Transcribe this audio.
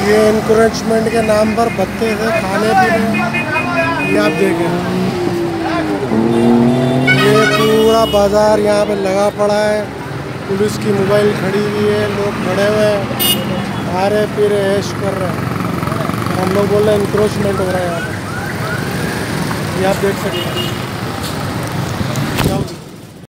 ये एनक्रोचमेंट के नाम पर भत्ते थे खाने पीने। ये आप देखें, ये पूरा बाजार यहाँ पे लगा पड़ा है। पुलिस की मोबाइल खड़ी हुई है, लोग खड़े हुए हैं, आ रहे पी रहे ऐश कर रहे हैं। हम लोग बोल रहे हैं एनक्रोचमेंट हो रहा है यहाँ पर। ये आप देख सकते हैं।